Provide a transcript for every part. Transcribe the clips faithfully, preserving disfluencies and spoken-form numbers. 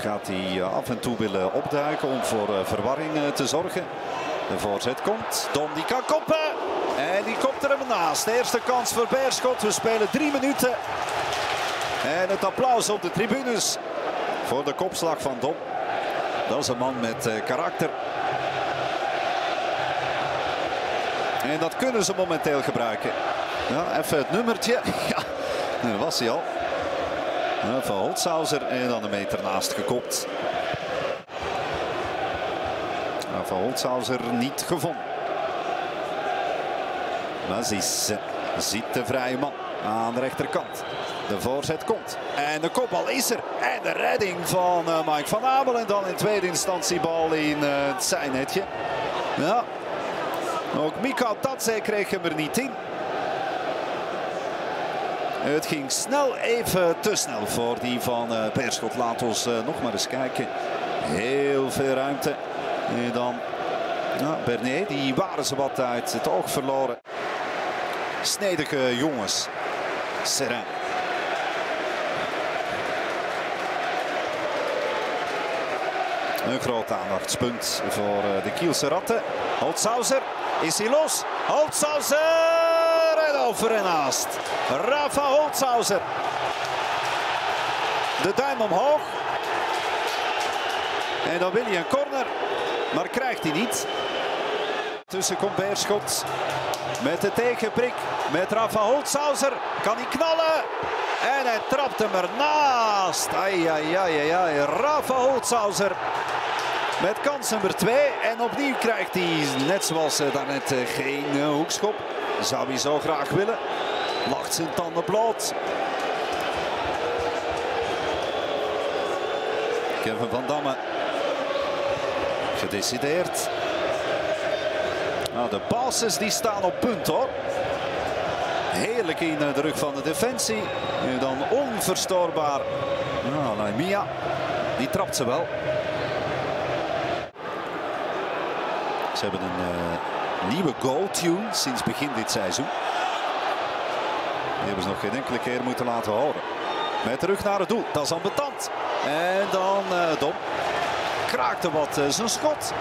gaat hij af en toe willen opduiken om voor verwarring te zorgen. De voorzet komt. Dom die kan koppen. En die komt er hem naast. De eerste kans voor Beerschot. We spelen drie minuten. En het applaus op de tribunes voor de kopslag van Dom. Dat is een man met uh, karakter. En dat kunnen ze momenteel gebruiken. Ja, even het nummertje. Ja, daar was hij al. Ja, van Holtzhauser en dan een meter naast gekopt. Ja, van Holtzhauser niet gevonden. Mazis ziet de vrije man aan de rechterkant. De voorzet komt. En de kopbal is er. En de redding van uh, Mike van Abel. En dan in tweede instantie bal in uh, het zijnetje. Ja. Ook Mika Tatze kreeg hem er niet in. Het ging snel, even te snel voor die van uh, Beerschot. Laat ons uh, nog maar eens kijken. Heel veel ruimte. En dan ja, Bernier, die waren ze wat uit het oog verloren. Snedige jongens. Serijn. Een groot aandachtspunt voor uh, de Kielse ratten. Holtzhauser, is hij los? Holtzhauser en over en naast. Rafa Holtzhauser. De duim omhoog. En dan wil hij een corner, maar krijgt hij niet. Tussen komt Beerschot met de tegenprik. Met Rafa Holtzhauser. Kan hij knallen? En hij trapt hem ernaast. Ai, ai, ai, ai. Rafa Holtzhauser. Met kans nummer twee. En opnieuw krijgt hij, net zoals daarnet, geen uh, hoekschop. Zou hij zo graag willen. Lacht zijn tanden bloot. Kevin van Damme. Gedecideerd. Nou, de passes die staan op punt hoor. Heerlijk in de rug van de defensie. En dan onverstoorbaar. Nou, Laimia. Die trapt ze wel. Ze hebben een uh, nieuwe goal-tune sinds begin dit seizoen. Die hebben ze nog geen enkele keer moeten laten horen. Met terug naar het doel. Dat is ambetant. En dan uh, Dom. Kraakte wat uh, zijn schot.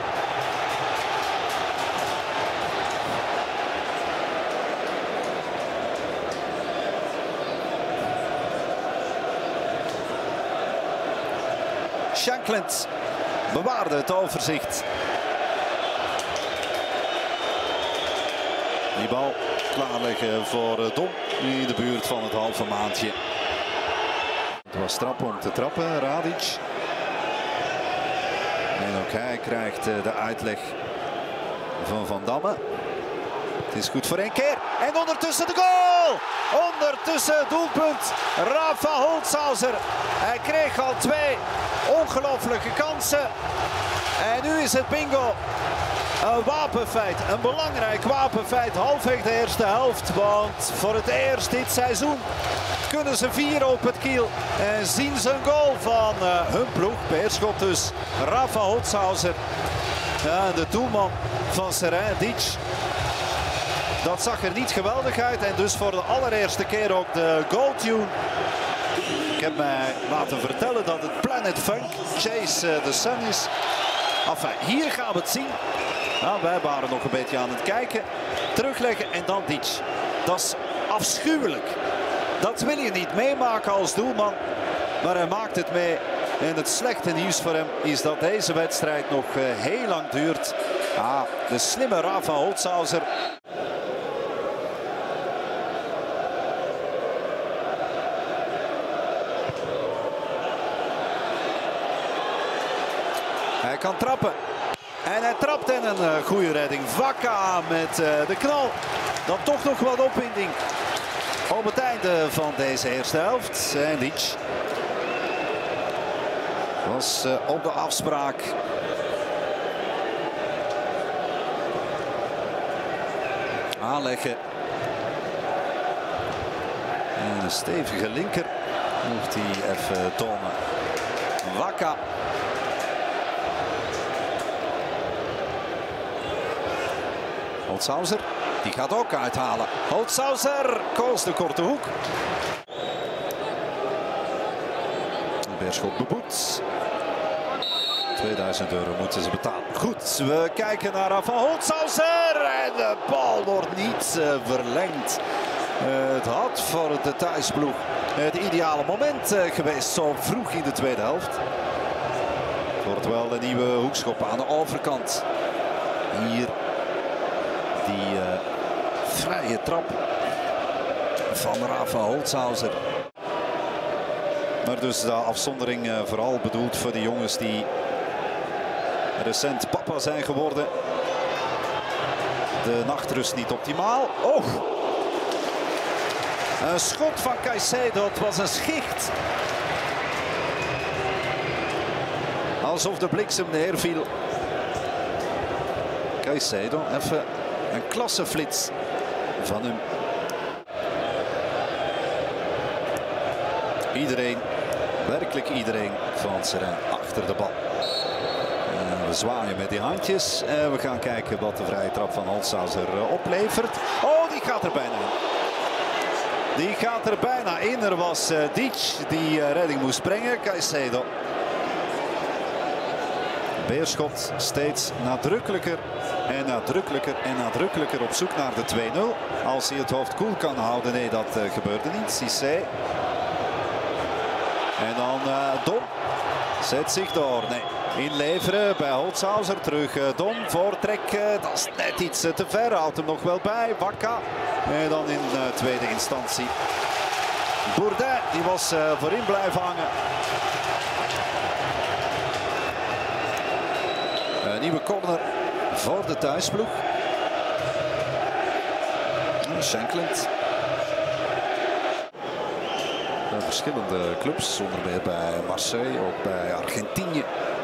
Shankland bewaarde het overzicht. Die bal klaarleggen voor Dom in de buurt van het halve maandje. Het was trappen om te trappen, Radic. En ook hij krijgt de uitleg van Van Damme. Het is goed voor één keer. En ondertussen de goal! Ondertussen doelpunt Rafa Holtzhauser. Hij kreeg al twee ongelooflijke kansen. En nu is het bingo. Een wapenfeit, een belangrijk wapenfeit, halfweg de eerste helft. Want voor het eerst dit seizoen kunnen ze vieren op het kiel. En zien ze een goal van uh, hun ploeg, Beerschot dus. Rafa Holtzhauser, ja, de doelman van Serijn, Dietsch. Dat zag er niet geweldig uit en dus voor de allereerste keer ook de goaltune. Ik heb mij laten vertellen dat het Planet Funk, Chase uh, the Sun is. Enfin, hier gaan we het zien. Nou, wij waren nog een beetje aan het kijken. Terugleggen en dan Dietsch. Dat is afschuwelijk. Dat wil je niet meemaken als doelman. Maar hij maakt het mee. En het slechte nieuws voor hem is dat deze wedstrijd nog uh, heel lang duurt. Ah, de slimme Rafa Holtzhauser. Hij kan trappen. En hij trapt en een uh, goede redding. Vakka met uh, de knal. Dan toch nog wat opwinding op het einde van deze eerste helft. En Dietsch was uh, op de afspraak. Aanleggen. En een stevige linker. Moet hij even tonen. Vakka. Holtzhauser, die gaat ook uithalen. Holtzhauser koos de korte hoek. Beerschot beboet. tweeduizend euro moeten ze betalen. Goed, we kijken naar Rafa Holzhauser en de bal wordt niet uh, verlengd. Uh, het had voor de thuisploeg het ideale moment uh, geweest, zo vroeg in de tweede helft. Het wordt wel een nieuwe hoekschop aan de overkant. Hier die uh, vrije trap van Rafa Holzhauser. Maar dus de afzondering uh, vooral bedoeld voor de jongens die recent papa zijn geworden. De nachtrust niet optimaal. Oh! Een schot van Caicedo, het was een schicht. Alsof de bliksem neerviel. Caicedo, even een klasseflits van hem. Iedereen, werkelijk iedereen van Seraing achter de bal. Uh, we zwaaien met die handjes en we gaan kijken wat de vrije trap van Holzhauser uh, oplevert. Oh, die gaat er bijna in. Die gaat er bijna in. Er was uh, Dietsch die uh, redding moest brengen. Caicedo. Beerschot steeds nadrukkelijker en nadrukkelijker en nadrukkelijker op zoek naar de twee nul. Als hij het hoofd koel kan houden. Nee, dat uh, gebeurde niet. Cissé. En dan uh, Dom. Zet zich door. Nee. Inleveren bij Holzhauser. Terug uh, Dom. Voortrek. Uh, dat is net iets uh, te ver. Houdt hem nog wel bij. Wakka. En dan in uh, tweede instantie Bourdin. Die was uh, voorin blijven hangen. Een nieuwe corner voor de thuisploeg. Shankland. Verschillende clubs, zonder meer bij Marseille, ook bij Argentinië.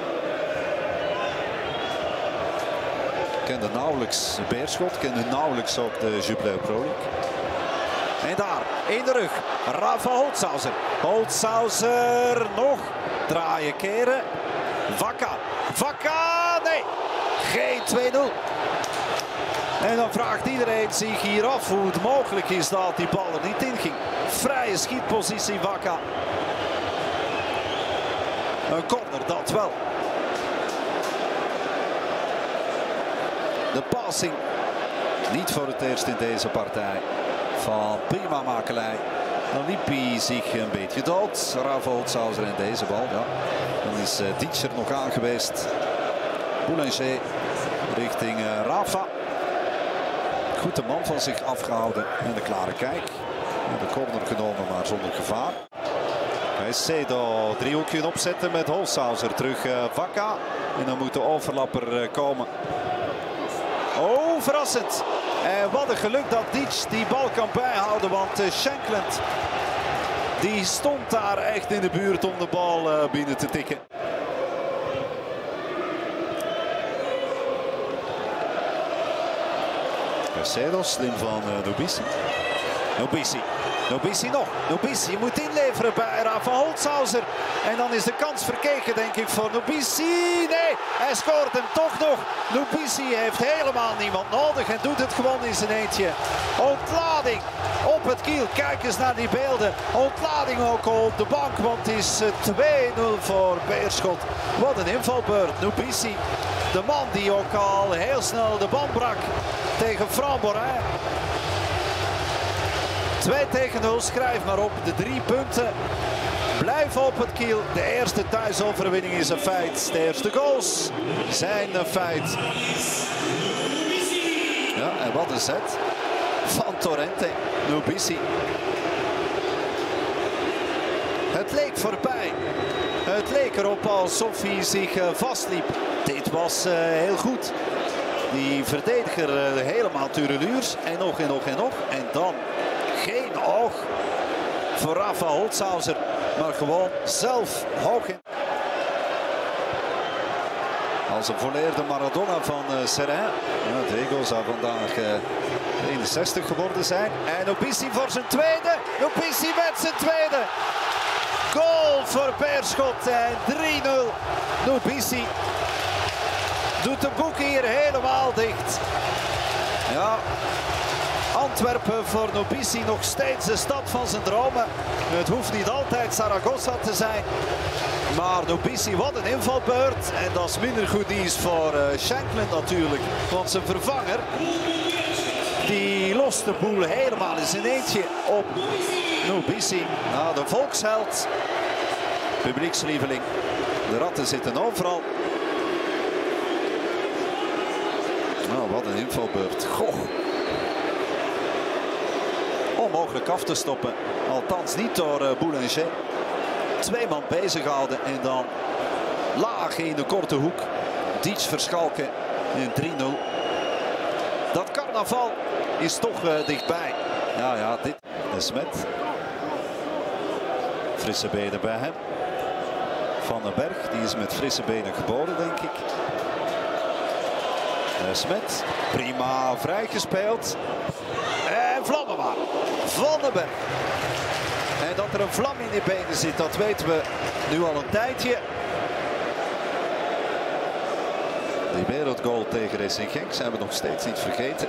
Kende nauwelijks Beerschot, kende nauwelijks ook de Jupiler Pro League. En daar, in de rug, Rafa Holzhauser. Holzhauser nog draaien, keren. Wakka, Wakka, nee, geen twee nul. En dan vraagt iedereen zich hier af hoe het mogelijk is dat die bal er niet in ging. Vrije schietpositie Wakka. Een corner, dat wel. De passing. Niet voor het eerst in deze partij. Van prima makelij. Dan liep hij zich een beetje dood. Rafa Holzhauser en deze bal. Ja. Dan is uh, Dietscher nog aan geweest. Boulanger richting uh, Rafa. Goed de man van zich afgehouden en de klare kijk. De corner genomen, maar zonder gevaar. Caicedo driehoekje opzetten met Holzhauser. Terug uh, Wakka. En dan moet de overlapper uh, komen. Oh, verrassend. En wat een geluk dat Dietsch die bal kan bijhouden. Want uh, Shankland die stond daar echt in de buurt om de bal uh, binnen te tikken. Caicedo, slim van uh, Nobisi. Nobisi. Nobisi nog. Nobisi moet inleveren bij Rafa Holzhauser. En dan is de kans verkeken, denk ik, voor Nobisi. Nee, hij scoort hem toch nog. Nobisi heeft helemaal niemand nodig en doet het gewoon in zijn eentje. Ontlading op het kiel. Kijk eens naar die beelden. Ontlading ook op de bank, want het is twee nul voor Beerschot. Wat een invalbeurt. Nobisi, de man die ook al heel snel de band brak tegen Framborin. twee tegen nul, schrijf maar op. De drie punten blijven op het kiel. De eerste thuisoverwinning is een feit. De eerste goals zijn een feit. Ja, en wat een zet van Torrente. Nobisi. Het leek voorbij. Het leek erop alsof hij zich vastliep. Dit was uh, heel goed. Die verdediger uh, helemaal tureluurs. En nog en nog en nog. En dan geen oog voor Rafa Holzhauser. Maar gewoon zelf hoog in. Als een volleerde Maradona van uh, Seraing. Ja, Diego zou vandaag uh, eenenzestig geworden zijn. En Nobisi voor zijn tweede. Nobisi met zijn tweede. Goal voor Beerschot en drie nul. Nobisi doet de boeken hier helemaal dicht. Ja, Antwerpen voor Nobisi nog steeds de stad van zijn dromen. Het hoeft niet altijd Zaragoza te zijn. Maar Nobisi, wat een invalbeurt. En dat is minder goed nieuws voor uh, Shankland natuurlijk. Want zijn vervanger, die lost de boel helemaal in zijn eentje op Nobisi. Nou, de volksheld, publiekslieveling. De ratten zitten overal. Nou, wat een invalbeurt. Goh. Onmogelijk af te stoppen. Althans niet door uh, Boulanger. Twee man bezig houden en dan laag in de korte hoek. Dietz verschalken in drie nul. Dat carnaval is toch uh, dichtbij. Ja, ja, dit. De Smet. Frisse benen bij hem. Van den Berg, die is met frisse benen geboren, denk ik. De Smet, prima vrijgespeeld. En vlammen maar. Van den Berg. En dat er een vlam in die benen zit, dat weten we nu al een tijdje. Die wereldgoal tegen Racing Genk zijn we nog steeds niet vergeten.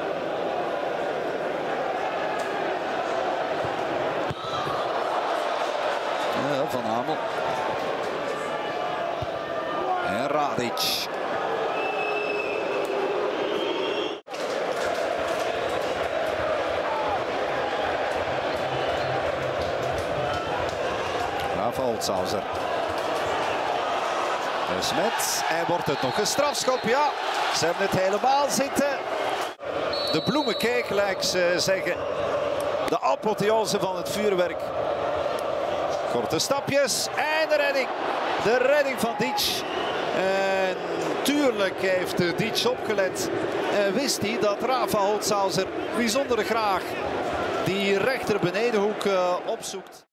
Ja, Van Hamel. En Radic. Rafa Holzhauser. Smet. En wordt het nog een strafschop? Ja, ze hebben het helemaal zitten. De bloemenkeek, gelijk ze zeggen. De apotheose van het vuurwerk. Korte stapjes en de redding. De redding van Dietz. En tuurlijk heeft Dietz opgelet. En wist hij dat Rafa Holzhauser bijzonder graag die rechter benedenhoek uh, opzoekt.